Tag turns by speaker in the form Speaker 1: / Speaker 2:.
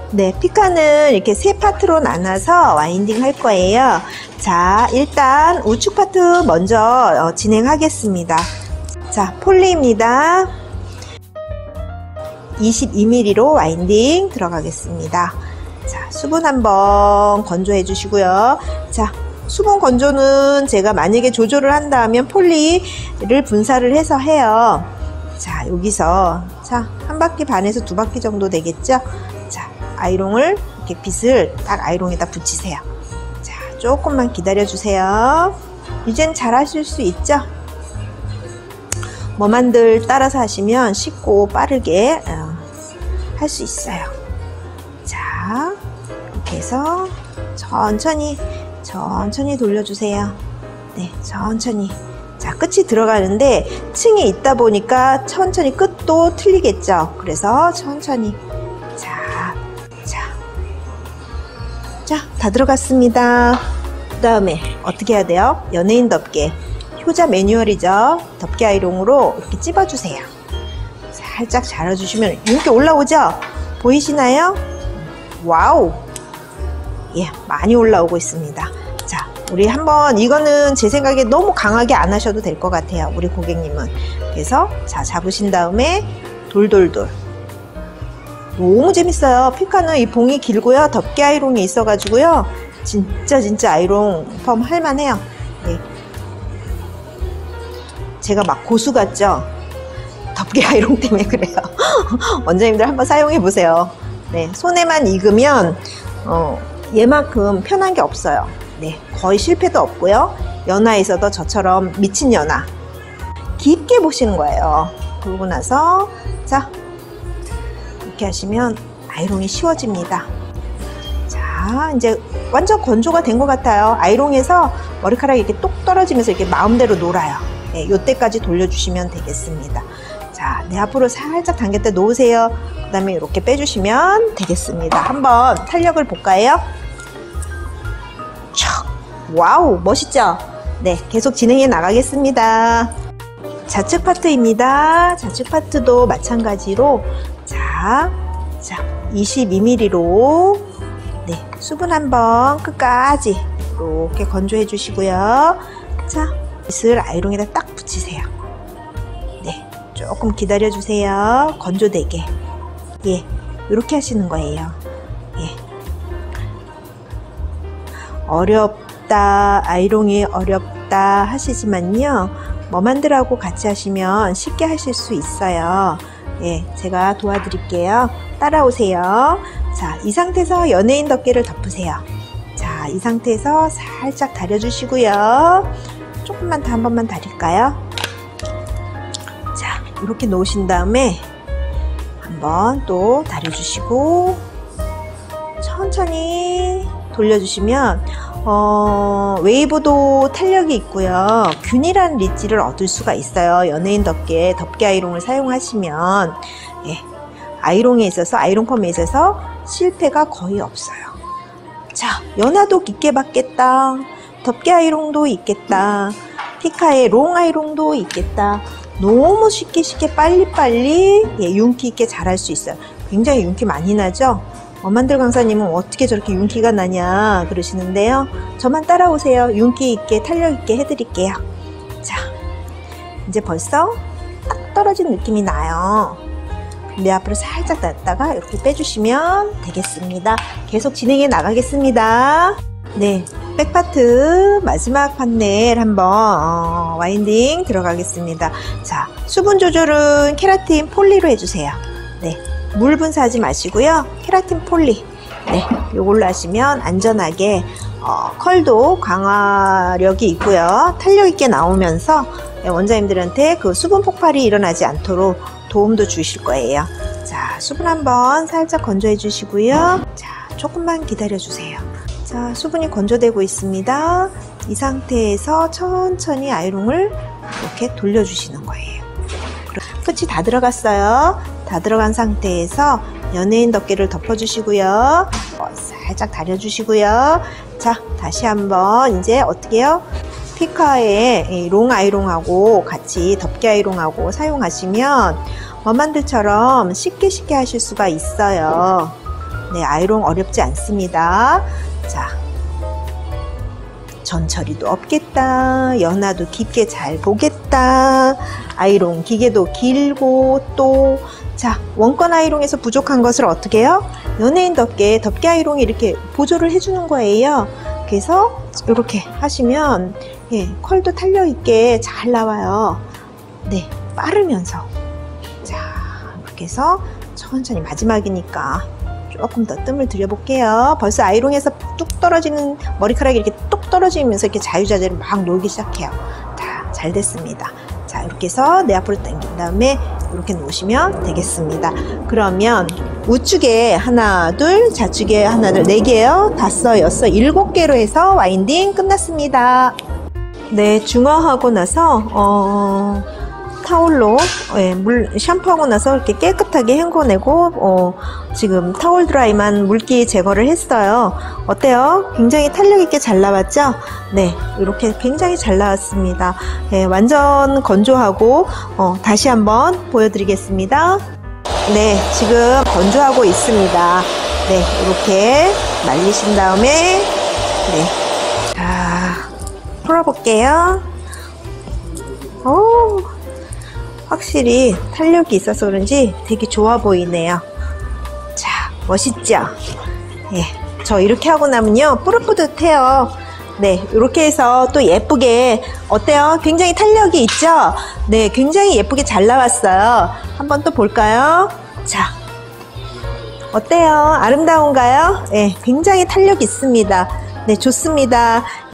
Speaker 1: 네, 피카는 이렇게 세 파트로 나눠서 와인딩 할 거예요. 자, 일단 우측 파트 먼저 진행하겠습니다. 자, 폴리입니다. 22mm로 와인딩 들어가겠습니다. 자, 수분 한번 건조해 주시고요. 자, 수분 건조는 제가 만약에 조절을 한다면 폴리를 분사를 해서 해요. 자, 여기서 자, 한 바퀴 반에서 두 바퀴 정도 되겠죠? 자, 아이롱을 이렇게 빗을 딱 아이롱에다 붙이세요. 자, 조금만 기다려 주세요. 이젠 잘 하실 수 있죠? 뭐만들 따라서 하시면 쉽고 빠르게 할 수 있어요. 자, 이렇게 해서 천천히 돌려주세요. 네, 천천히. 자, 끝이 들어가는데 층이 있다 보니까 천천히 끝도 틀리겠죠. 그래서 천천히. 자, 다 들어갔습니다. 그 다음에 어떻게 해야 돼요? 연예인답게 효자 매뉴얼이죠. 덮개 아이롱으로 이렇게 찝어주세요. 살짝 잘라주시면 이렇게 올라오죠? 보이시나요? 와우! 예, 많이 올라오고 있습니다. 자, 우리 한번 이거는 제 생각에 너무 강하게 안 하셔도 될 것 같아요. 우리 고객님은. 그래서 자, 잡으신 다음에 돌돌돌. 너무 재밌어요. 피카는 이 봉이 길고요. 덮개 아이롱이 있어가지고요. 진짜 아이롱 펌 할만해요. 네. 제가 막 고수 같죠? 덮개 아이롱 때문에 그래요. 원장님들 한번 사용해 보세요. 네, 손에만 익으면 얘만큼 편한 게 없어요. 네, 거의 실패도 없고요. 연화에서도 저처럼 미친 연화 깊게 보시는 거예요. 그러고 나서 자, 이렇게 하시면 아이롱이 쉬워집니다. 자, 이제 완전 건조가 된 것 같아요. 아이롱에서 머리카락이 이렇게 똑 떨어지면서 이렇게 마음대로 놀아요. 네, 요때까지 돌려주시면 되겠습니다. 자, 네, 앞으로 살짝 당겼다 놓으세요. 그 다음에 이렇게 빼주시면 되겠습니다. 한번 탄력을 볼까요? 촥! 와우, 멋있죠? 네, 계속 진행해 나가겠습니다. 좌측 파트입니다. 좌측 파트도 마찬가지로 자, 22mm로 네, 수분 한번 끝까지 이렇게 건조해 주시고요. 자, 빗을 아이롱에다 딱 붙이세요. 네, 조금 기다려 주세요. 건조되게. 예, 이렇게 하시는 거예요. 예. 어렵다, 아이롱이 어렵다 하시지만요, 뭐만들하고 같이 하시면 쉽게 하실 수 있어요. 예, 제가 도와드릴게요. 따라오세요. 자, 이 상태에서 연예인 덮개를 덮으세요. 자, 이 상태에서 살짝 다려주시고요. 조금만 더 한 번만 다릴까요? 자, 이렇게 놓으신 다음에 한번 또 다려주시고 천천히 돌려주시면 웨이브도 탄력이 있고요. 균일한 릿지를 얻을 수가 있어요. 연예인 덮개 아이롱을 사용하시면 예, 아이롱에 있어서 아이롱 펌에 있어서 실패가 거의 없어요. 자, 연화도 깊게 받겠다. 덮개 아이롱도 있겠다. 피카의 롱 아이롱도 있겠다. 너무 쉽게 빨리빨리 예, 윤기 있게 잘할 수 있어요. 굉장히 윤기 많이 나죠? 어만들 강사님은 어떻게 저렇게 윤기가 나냐 그러시는데요. 저만 따라오세요. 윤기 있게 탄력 있게 해드릴게요. 자, 이제 벌써 딱 떨어진 느낌이 나요. 근데 앞으로 살짝 놨다가 이렇게 빼주시면 되겠습니다. 계속 진행해 나가겠습니다. 네, 백파트 마지막 판넬 한번 와인딩 들어가겠습니다. 자, 수분 조절은 케라틴 폴리로 해주세요. 네, 물 분사하지 마시고요. 케라틴 폴리, 네, 요걸로 하시면 안전하게 컬도 강화력이 있고요. 탄력 있게 나오면서 원장님들한테 그 수분 폭발이 일어나지 않도록 도움도 주실 거예요. 자, 수분 한번 살짝 건조해 주시고요. 자, 조금만 기다려 주세요. 자, 수분이 건조되고 있습니다. 이 상태에서 천천히 아이롱을 이렇게 돌려주시는 거예요. 끝이 다 들어갔어요. 다 들어간 상태에서 연예인 덮개를 덮어주시고요. 살짝 다려주시고요. 자, 다시 한번 이제 어떻게 해요? 피카의 롱 아이롱하고 같이 덮개 아이롱하고 사용하시면 머만들처럼 쉽게 하실 수가 있어요. 네, 아이롱 어렵지 않습니다. 자, 전 처리도 없겠다. 연화도 깊게 잘 보겠다. 아이롱 기계도 길고 또 자, 원건 아이롱에서 부족한 것을 어떻게 해요? 연예인답게 덮개 아이롱이 이렇게 보조를 해주는 거예요. 그래서 이렇게 하시면 예, 컬도 탄력있게 잘 나와요. 네, 빠르면서 자, 이렇게 해서 천천히 마지막이니까 조금 더 뜸을 들여볼게요. 벌써 아이롱에서 뚝 떨어지는 머리카락이 이렇게 뚝 떨어지면서 이렇게 자유자재로 막 놀기 시작해요. 자, 잘 됐습니다. 자, 이렇게 해서 내 앞으로 당긴 다음에 이렇게 놓으시면 되겠습니다. 그러면 우측에 하나, 둘, 좌측에 하나, 둘, 4개요. 5, 6, 7개로 해서 와인딩 끝났습니다. 네, 중화하고 나서 타올로 물 샴푸하고 나서 이렇게 깨끗하게 헹궈내고 지금 타올 드라이만 물기 제거를 했어요. 어때요? 굉장히 탄력 있게 잘 나왔죠? 네, 이렇게 굉장히 잘 나왔습니다. 네, 완전 건조하고 다시 한번 보여드리겠습니다. 네, 지금 건조하고 있습니다. 네, 이렇게 말리신 다음에 네, 자, 풀어볼게요. 오, 확실히 탄력이 있어서 그런지 되게 좋아 보이네요. 자, 멋있죠? 예, 저 이렇게 하고 나면요 뿌듯뿌듯해요. 네, 이렇게 해서 또 예쁘게 어때요? 굉장히 탄력이 있죠? 네, 굉장히 예쁘게 잘 나왔어요. 한번 또 볼까요? 자, 어때요? 아름다운가요? 네, 굉장히 탄력 있습니다. 네, 좋습니다.